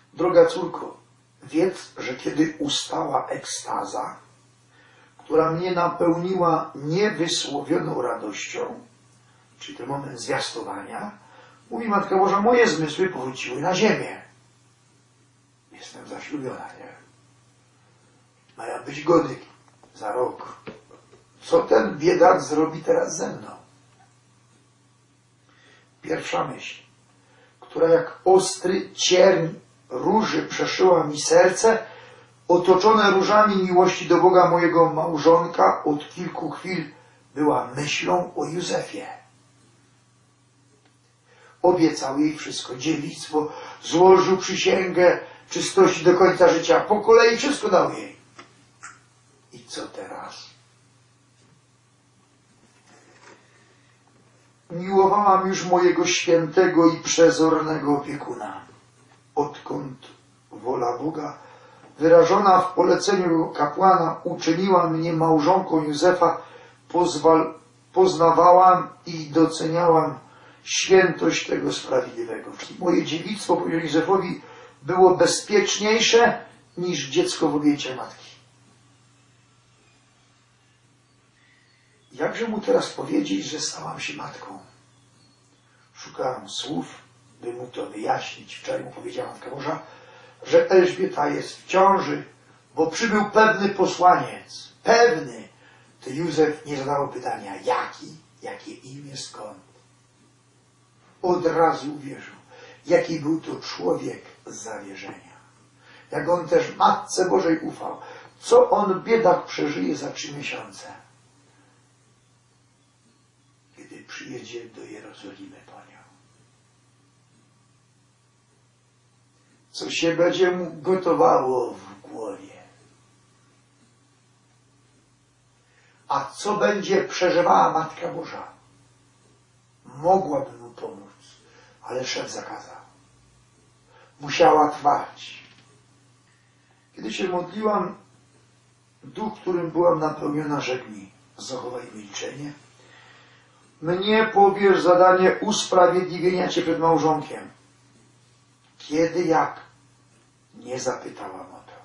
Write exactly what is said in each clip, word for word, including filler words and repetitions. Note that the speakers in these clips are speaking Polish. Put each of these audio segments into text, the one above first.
Droga córko, wiedz, że kiedy ustała ekstaza, która mnie napełniła niewysłowioną radością, czyli ten moment zwiastowania, mówi Matka Boża, moje zmysły powróciły na ziemię. Jestem zaślubiona, nie? Maja być gody za rok. Co ten biedak zrobi teraz ze mną? Pierwsza myśl, która jak ostry cierń róży przeszyła mi serce, otoczone różami miłości do Boga mojego małżonka, od kilku chwil była myślą o Józefie. Obiecał jej wszystko, dziewictwo, złożył przysięgę czystości do końca życia, po kolei wszystko dał jej. I co teraz? Miłowałam już mojego świętego i przezornego opiekuna. Odkąd wola Boga, wyrażona w poleceniu kapłana, uczyniła mnie małżonką Józefa, pozwal, poznawałam i doceniałam świętość tego sprawiedliwego. Moje dziewictwo po Józefowi było bezpieczniejsze niż dziecko w objęciach matki. Jakże mu teraz powiedzieć, że stałam się matką? Szukałam słów, by mu to wyjaśnić. Wczoraj mu powiedziała Matka Boża, że Elżbieta jest w ciąży, bo przybył pewny posłaniec. Pewny. To Józef nie zadał pytania, jaki, jakie imię, skąd. Od razu uwierzył, jaki był to człowiek z zawierzenia. Jak on też Matce Bożej ufał. Co on, biedak, przeżyje za trzy miesiące, kiedy przyjedzie do Jerozolimy po nią. Co się będzie mu gotowało w głowie. A co będzie przeżywała Matka Boża? Mogłaby mu pomóc, ale szef zakazał. Musiała trwać. Kiedy się modliłam, duch, którym byłam napełniona, rzekł mi, zachowaj milczenie. Mnie powierz zadanie usprawiedliwienia cię przed małżonkiem. Kiedy, jak? Nie zapytałam o to.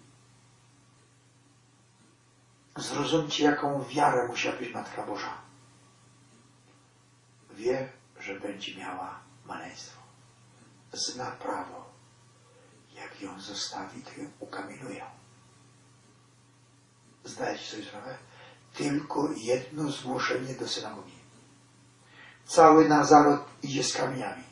Zrozumcie, jaką wiarę musiała być Matka Boża. Wie, że będzie miała maleństwo. Zna prawo. Jak ją zostawi, to ją ukamieniują. Zdajecie sobie sprawę? Tylko jedno zgłoszenie do synagogi. Cały Nazaret idzie z kamieniami.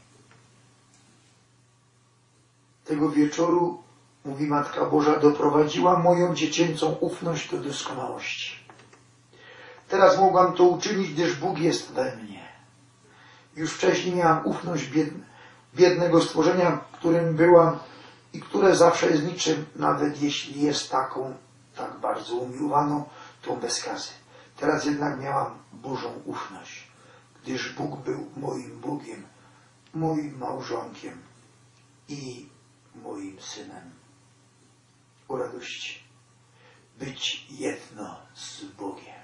Tego wieczoru, mówi Matka Boża, doprowadziła moją dziecięcą ufność do doskonałości. Teraz mogłam to uczynić, gdyż Bóg jest we mnie. Już wcześniej miałam ufność biedne, biednego stworzenia, którym byłam i które zawsze jest niczym, nawet jeśli jest taką, tak bardzo umiłowaną, tą bez skazy. Teraz jednak miałam Bożą ufność, gdyż Bóg był moim Bogiem, moim małżonkiem i moim synem. O radości być jedno z Bogiem.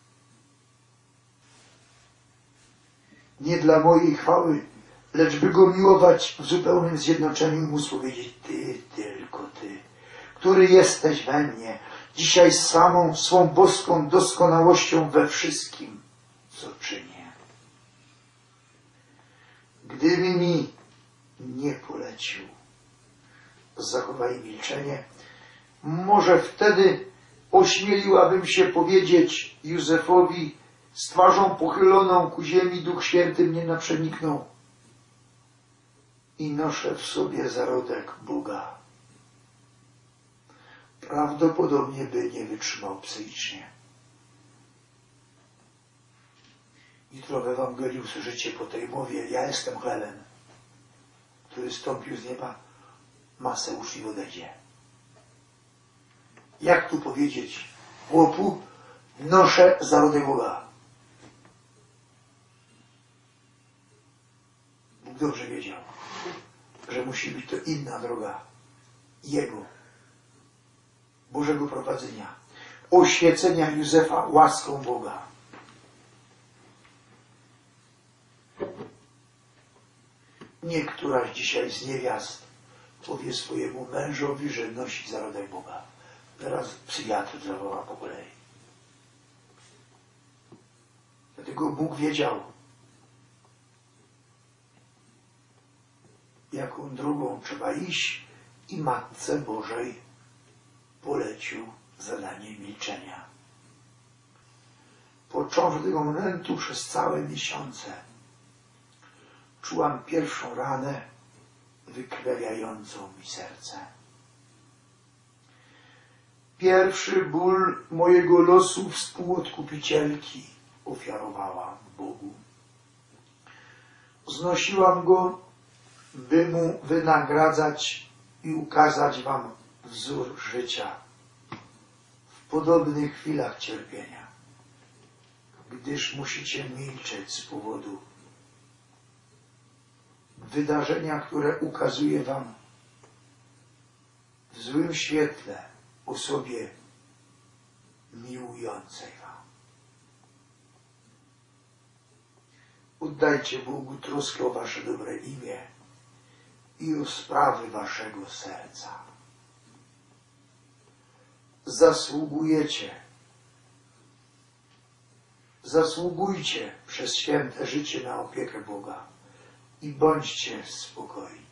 Nie dla mojej chwały, lecz by Go miłować w zupełnym zjednoczeniu i Mu powiedzieć, Ty, tylko Ty, który jesteś we mnie, dzisiaj z samą swą boską doskonałością we wszystkim, co czynię. Gdyby mi nie polecił, zachowaj milczenie, może wtedy ośmieliłabym się powiedzieć Józefowi, z twarzą pochyloną ku ziemi, Duch Święty mnie naprzeniknął i noszę w sobie zarodek Boga. Prawdopodobnie by nie wytrzymał psychicznie. Jutro w Ewangelii usłyszycie po tej mowie, ja jestem chlebem, który stąpił z nieba, masę uczniów odejdzie. Jak tu powiedzieć chłopu, noszę zarodek Boga. Bóg dobrze wiedział, że musi być to inna droga Jego, Bożego prowadzenia, oświecenia Józefa łaską Boga. Nie któraś dzisiaj z niewiast powie swojemu mężowi, że nosi zarodek Boga. Teraz psychiatr zawoła po kolei. Dlatego Bóg wiedział, jaką drogą trzeba iść i Matce Bożej polecił zadanie milczenia. Począwszy od tego momentu przez całe miesiące czułam pierwszą ranę wykrwawiającą mi serce. Pierwszy ból mojego losu współodkupicielki ofiarowałam Bogu. Znosiłam go, by mu wynagradzać i ukazać wam wzór życia w podobnych chwilach cierpienia, gdyż musicie milczeć z powodu wydarzenia, które ukazuje wam w złym świetle osobie miłującej wam. Oddajcie Bogu troskę o wasze dobre imię i o sprawy waszego serca. Zasługujecie, zasługujcie przez święte życie na opiekę Boga i bądźcie spokojni.